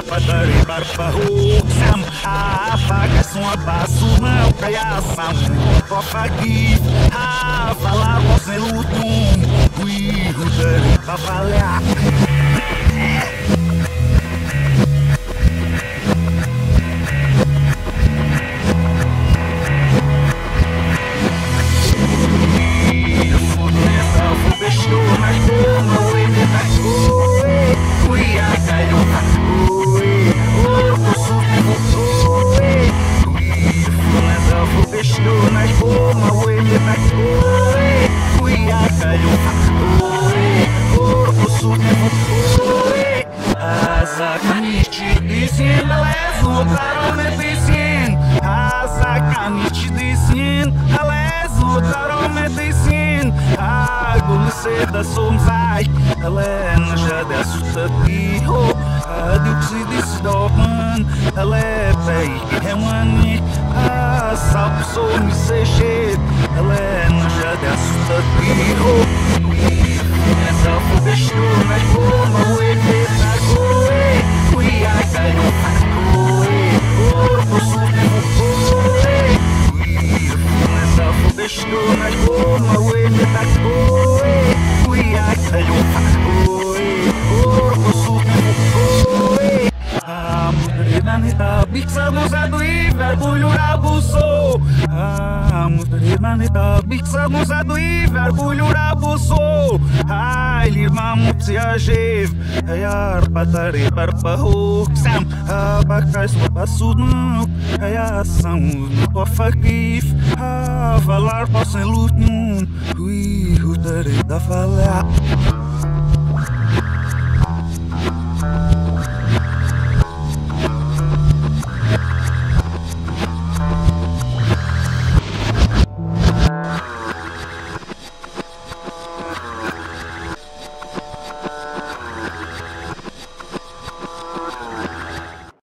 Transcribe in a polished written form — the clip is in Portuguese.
patari barpahu sam apaga som abaço não caiação aqui falar você lutum ui rudari papalha da somzai Helena já desce o tapio a dioxidis doman Alepei é um ani a salpo sou me seche Helena já desce o tapio essa fogueiro mas como o efeito coe ui a caiu corpo sumo essa fogueiro mas como o efeito coe Bixamos do verbo rabuçou Bixamos do verbo rabuçou Ai, irmão, se ajev Ai, arpatari, barpahu Sam, abacai, sua passudão Ai, ação, no pofakif Falar, posso em luto Ui, rudari, da falar